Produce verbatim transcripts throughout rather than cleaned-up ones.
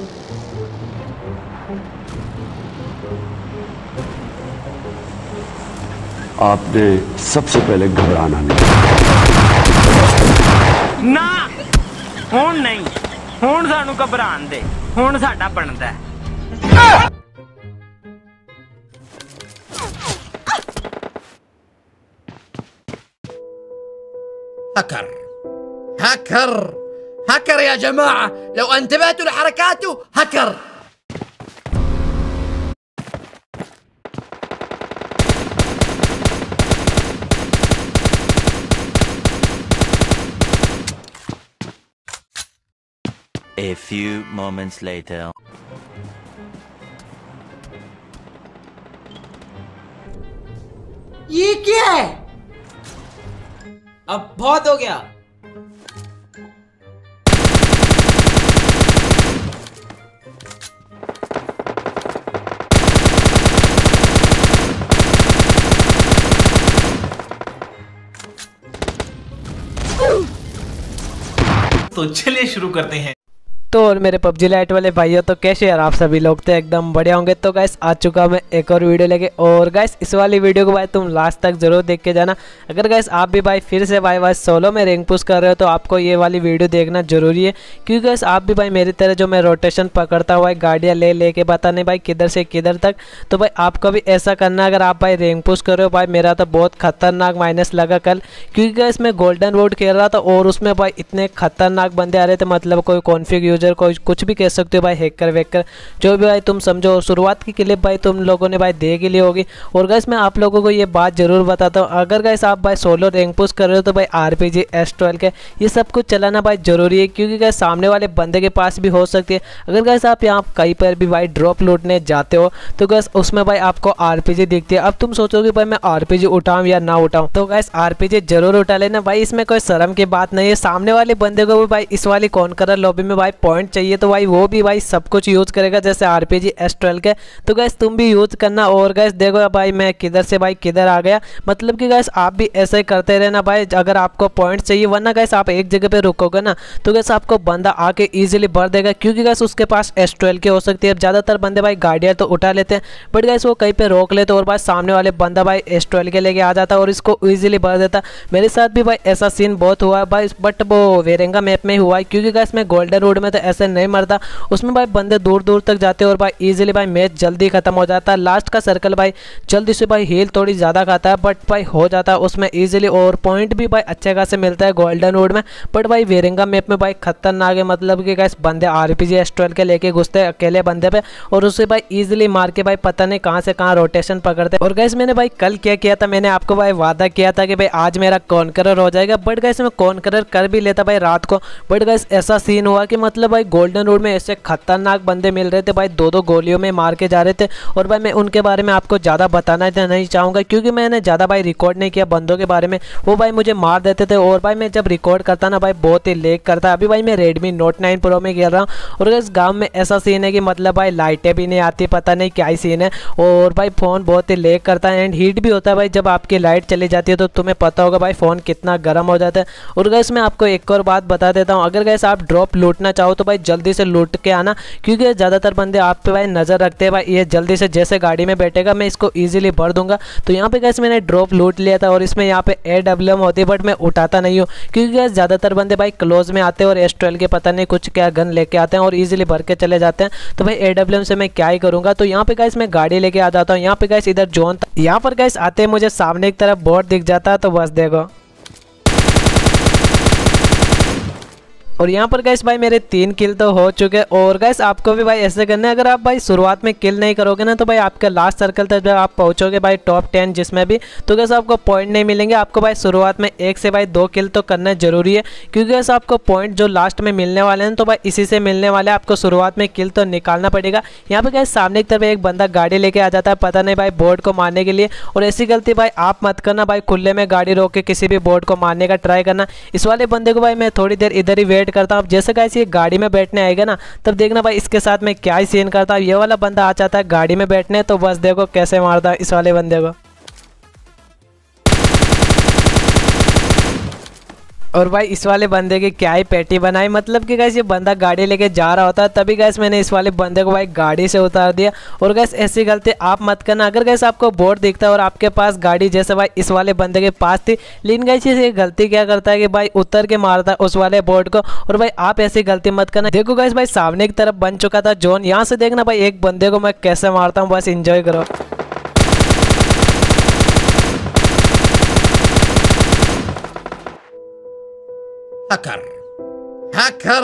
आपने सबसे पहले घबराना नहीं। ना हुण नहीं, हुण सानू घबरान दे, हुण साडा बनदा है। هكر هكر هكر يا جماعة، لو انتبهتوا لحركاته هكر. A few moments later. ये क्या है? अब बहुत हो गया। तो चलिए शुरू करते हैं। तो और मेरे पबजी लाइट वाले भाइयों, तो कैसे यार आप सभी लोग तो एकदम बढ़िया होंगे। तो गाइस आ चुका मैं एक और वीडियो लेके, और गाइस इस वाली वीडियो को भाई तुम लास्ट तक जरूर देख के जाना। अगर गाइस आप भी भाई फिर से भाई भाई सोलो में रैंक पुश कर रहे हो तो आपको ये वाली वीडियो देखना जरूरी है, क्योंकि गाइस आप भी भाई मेरी तरह जो मैं रोटेशन पकड़ता हुआ गाड़ियाँ ले लेके पता नहीं भाई किधर से किधर तक, तो भाई आपको भी ऐसा करना। अगर आप भाई रैंक पुश कर रहे हो, भाई मेरा तो बहुत खतरनाक माइनस लगा कल, क्योंकि गाइस मैं गोल्डन रोड खेल रहा था और उसमें भाई इतने खतरनाक बंदे आ रहे थे, मतलब कोई कॉन्फिग यूजर कोई कुछ भी कह सकते हो भाई, हैकर वेकर जो भी भाई तुम समझो। शुरुआत की क्लिप भाई तुम लोगों ने भाई देख ही ली होगी। और गाइस मैं आप लोगों को ये बात जरूर बताता हूँ, अगर गाइस आप भाई सोलो रैंक पुश कर रहे हो तो भाई आरपीजी एस ट्वेल्व के ये सब कुछ चलाना भाई जरूरी है, क्योंकि गाइस सामने वाले बंदे के पास भी हो सकती है। अगर गाइस आप यहाँ कहीं पर भी भाई ड्रॉप लूटने जाते हो तो गाइस उसमें भाई आपको आरपीजी दिखती है। अब तुम सोचोगे भाई मैं आरपीजी उठाऊं या ना उठाऊं, तो गाइस आरपीजी जरूर उठा लेना भाई, इसमें कोई शर्म की बात नहीं है। सामने वाले बंदे को भी भाई इस वाली कॉन्करर लॉबी में भाई पॉइंट चाहिए, तो भाई वो भी भाई सब कुछ यूज करेगा जैसे आरपीजी एस ट्वेल्व के। तो गैस तुम भी यूज करना। और गैस देखो भाई मैं किधर से भाई किधर आ गया, मतलब कि गैस आप भी ऐसे ही करते रहना भाई अगर आपको पॉइंट चाहिए, वरना गैस आप एक जगह पे रुकोगे ना तो गैस आपको बंदा आके इजीली भर देगा, क्योंकि गैस उसके पास एस ट्वेल्व की हो सकती है। ज्यादातर बंदे भाई गाड़ियाँ तो उठा लेते हैं, बट गैस वो कहीं पे रोक लेते और भाई सामने वाले बंदा भाई एस ट्वेल्व के लेके आ जाता और इसको ईजिली भर देता। मेरे साथ भी भाई ऐसा सीन बहुत हुआ है भाई, बट वो वेरेंगा मैप में ही हुआ है, क्योंकि गैस मैं गोल्डन रोड में तो ऐसे नहीं मरता, उसमें भाई बंदे दूर दूर तक जाते हैं और भाई इजीली भाई मैच जल्दी खत्म हो जाता है। लास्ट का सर्कल भाई जल्दी से भाई हील थोड़ी ज़्यादा खाता है, बट भाई हो जाता है उसमें इजीली, और पॉइंट भी भाई अच्छे खासे मिलता है गोल्डन रोड में। बट भाई वेरेंगा मैप में भाई खतरनाक है, मतलब कि गाइस बंदे आरपीजी एस ट्वेल्व के लेके घुसते हैं अकेले बंदे पे और उसे भाई इजीली मार के भाई पता नहीं कहाँ से कहाँ रोटेशन पकड़ते। और गाइस मैंने भाई कल क्या किया था, मैंने आपको भाई वादा किया था कि भाई आज मेरा कॉन्करर हो जाएगा, बट गाइस मैं कॉन्करर कर भी लेता भाई रात को। बट गाइस ऐसा सीन हुआ कि मतलब भाई गोल्डन रोड में ऐसे खतरनाक बंदे मिल रहे थे भाई, दो दो गोलियों में मार के जा रहे थे। और भाई मैं उनके बारे में आपको ज़्यादा बताना नहीं चाहूँगा, क्योंकि मैंने ज़्यादा भाई रिकॉर्ड नहीं किया बंदों के बारे में, वो भाई मुझे मार देते थे। और भाई मैं जब रिकॉर्ड करता ना भाई बहुत ही लेग करता। अभी भाई मैं रेडमी नोट नाइन प्रो में खेल रहा हूँ और इस गाँव में ऐसा सीन है कि मतलब भाई लाइटें भी नहीं आती, पता नहीं क्या ही सीन है, और भाई फ़ोन बहुत ही लेग करता है एंड हीट भी होता है भाई। जब आपकी लाइट चली जाती है तो तुम्हें पता होगा भाई फ़ोन कितना गर्म हो जाता है। और गैस मैं आपको एक और बात बता देता हूँ, अगर गैस आप ड्रॉप लूटना चाहो तो भाई जल्दी से लूट के आना, क्योंकि ज़्यादातर बंदे आप पे भाई नज़र रखते हैं भाई, ये जल्दी से जैसे गाड़ी में बैठेगा मैं इसको इजीली भर दूंगा। तो यहाँ पे गैस मैंने ड्रॉप लूट लिया था और इसमें यहाँ पे ए डब्ल्यू एम होती है, बट मैं उठाता नहीं हूँ, क्योंकि गैस ज़्यादातर बंदे भाई क्लोज में आते हैं और एस ट्वेल्व के पता नहीं कुछ क्या गन लेके आते हैं और इजीली भर के चले जाते हैं। तो भाई ए डब्ल्यू एम से मैं क्या ही करूँगा। तो यहाँ पे गैस मैं गाड़ी लेके आ जाता हूँ। यहाँ पे गैस इधर जोन था, यहाँ पर गैस आते हैं मुझे सामने एक तरफ बोर्ड दिख जाता है, तो बस देखो। और यहाँ पर गैस भाई मेरे तीन किल तो हो चुके हैं। और गैस आपको भी भाई ऐसे करना है, अगर आप भाई शुरुआत में किल नहीं करोगे ना तो भाई आपका लास्ट सर्कल तक जब आप पहुँचोगे भाई टॉप टेन जिसमें भी, तो गैस आपको पॉइंट नहीं मिलेंगे। आपको भाई शुरुआत में एक से भाई दो किल तो करना जरूरी है, क्योंकि गैस आपको पॉइंट जो लास्ट में मिलने वाले हैं तो भाई इसी से मिलने वाले हैं। आपको शुरुआत में किल तो निकालना पड़ेगा। यहाँ पर गैस सामने की तरफ एक बंदा गाड़ी लेके आ जाता है, पता नहीं भाई बोर्ड को मारने के लिए, और ऐसी गलती भाई आप मत करना भाई, खुले में गाड़ी रोक के किसी भी बोर्ड को मारने का ट्राई करना। इस वाले बंदे को भाई मैं थोड़ी देर इधर ही वेट करता हूँ, जैसे गाइस ये गाड़ी में बैठने आएगा ना तब देखना भाई इसके साथ मैं क्या ही सीन करता हूँ। ये वाला बंदा आ जाता है गाड़ी में बैठने, तो बस देखो कैसे मारता है इस वाले बंदे को। और भाई इस वाले बंदे की क्या ही पैटी बनाई, मतलब कि गैस ये बंदा गाड़ी लेके जा रहा होता है तभी गैस मैंने इस वाले बंदे को भाई गाड़ी से उतार दिया। और गैस ऐसी गलती आप मत करना। अगर गैस आपको बोर्ड दिखता है और आपके पास गाड़ी जैसे भाई इस वाले बंदे के पास थी, लेकिन गैस ये गलती क्या करता है कि भाई उतर के मारता है उस वाले बोर्ड को। और भाई आप ऐसी गलती मत करना। देखो गैस भाई सामने की तरफ बन चुका था जोन, यहाँ से देखना भाई एक बंदे को मैं कैसे मारता हूँ, बस इंजॉय करो। हैकर हैकर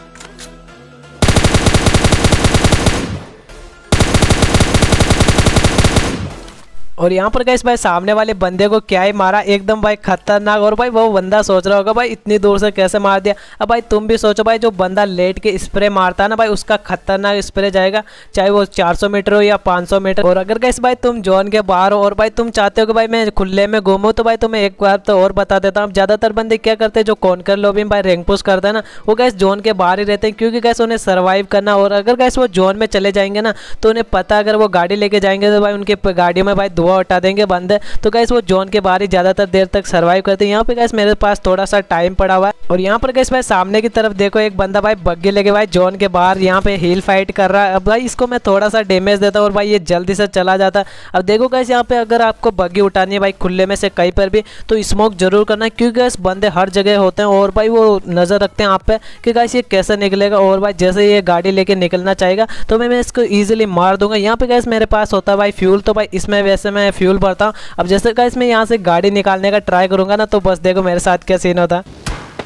और यहाँ पर गाइस भाई सामने वाले बंदे को क्या ही मारा, एकदम भाई खतरनाक। और भाई वो बंदा सोच रहा होगा भाई इतनी दूर से कैसे मार दिया। अब भाई तुम भी सोचो भाई जो बंदा लेट के स्प्रे मारता है ना भाई उसका खतरनाक स्प्रे जाएगा, चाहे वो चार सौ मीटर हो या पाँच सौ मीटर। और अगर गाइस भाई तुम जोन के बाहर हो और भाई तुम चाहते हो कि भाई मैं खुले में घूमूं, तो भाई तुम्हें एक बार तो और बता देता हूँ। ज़्यादातर बंदे क्या करते हैं जो कॉन्कर लॉबी में भाई रैंक पुश करते हैं ना, वो गैस जोन के बाहर ही रहते हैं, क्योंकि गैस उन्हें सर्वाइव करना। और अगर गैस वो जोन में चले जाएंगे ना तो उन्हें पता अगर वो गाड़ी लेके जाएंगे तो भाई उनके गाड़ियों में भाई धुआं उठा देंगे बंदे। तो गैस वो जोन के बाहर ही ज्यादातर देर तक सर्वाइव करते हैं। यहाँ पे गैस मेरे पास थोड़ा सा टाइम पड़ा हुआ है। और यहाँ पर गैस भाई सामने की तरफ देखो एक बंदा भाई बग्गी लेके भाई जोन के बाहर यहाँ पे हील फाइट कर रहा है। अब भाई इसको मैं थोड़ा सा डैमेज देता हूँ और भाई ये जल्दी से चला जाता है। अब देखो गैस यहाँ पे अगर आपको बग्गी उठानी है भाई खुले में से कहीं पर भी, तो स्मोक जरूर करना है, क्योंकि गैस बंदे हर जगह होते हैं और भाई वो नजर रखते हैं आप पे कि गैस ये कैसे निकलेगा। और भाई जैसे ये गाड़ी लेके निकलना चाहेगा तो मैं मैं इसको ईजिली मार दूंगा। यहाँ पे गैस मेरे पास होता है भाई फ्यूल, तो भाई इसमें वैसे मैं फ्यूल भरता हूँ। अब जैसे गैस मैं यहाँ से गाड़ी निकालने का ट्राई करूंगा ना, तो बस देखो मेरे साथ क्या सीन होता है।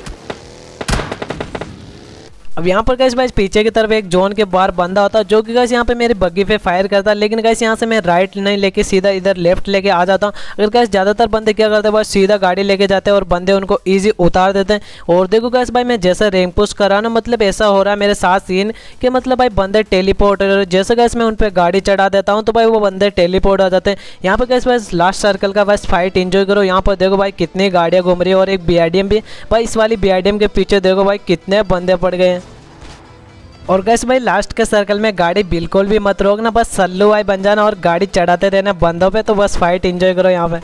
अब यहाँ पर गैस भाई पीछे की तरफ एक जोन के बाहर बंदा होता है जो कि गैस यहाँ पे मेरी बग्गी पे फायर करता है, लेकिन गैस यहाँ से मैं राइट नहीं लेके सीधा इधर लेफ्ट लेके आ जाता हूँ। अगर गैस ज़्यादातर बंदे क्या करते हैं बस सीधा गाड़ी लेके जाते हैं और बंदे उनको ईजी उतार देते हैं। और देखो गैस भाई मैं जैसे रैंक पुश कर रहा हूँ ना, मतलब ऐसा हो रहा है मेरे साथ सीन कि मतलब भाई बंदे टेलीपोर्ट, जैसे गैस मैं उन पर गाड़ी चढ़ा देता हूँ तो भाई वो बंदे टेलीपोर्ट हो जाते हैं। यहाँ पर गैस बस लास्ट सर्कल का बस फाइट इंजॉय करो। यहाँ पर देखो भाई कितनी गाड़ियाँ घूम रही है और एक बी आई डी एम भी भाई, इस वाली बी आई डी एम के पीछे देखो भाई कितने बंदे पड़ गए हैं। और गैस भाई लास्ट के सर्कल में गाड़ी बिल्कुल भी मत रोकना, बस सल्लू भाई बन जाना और गाड़ी चढ़ाते रहना बंदों पे, तो बस फाइट एंजॉय करो यहाँ पे।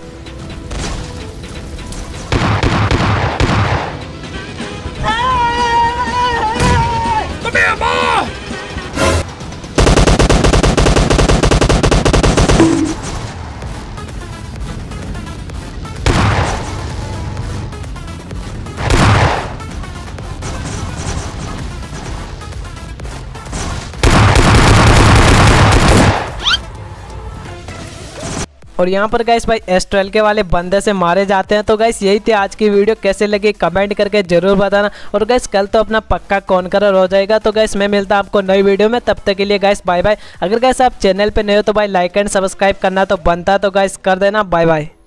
और यहाँ पर गाइस भाई एस ट्वेल्व के वाले बंदे से मारे जाते हैं। तो गाइस यही थी आज की वीडियो, कैसे लगी कमेंट करके जरूर बताना। और गाइस कल तो अपना पक्का कॉन्करर हो जाएगा। तो गाइस मैं मिलता हूं आपको नई वीडियो में, तब तक के लिए गाइस बाय बाय। अगर गाइस आप चैनल पे नए हो तो भाई लाइक एंड सब्सक्राइब करना तो बनता है, तो गाइस कर देना। Bye bye.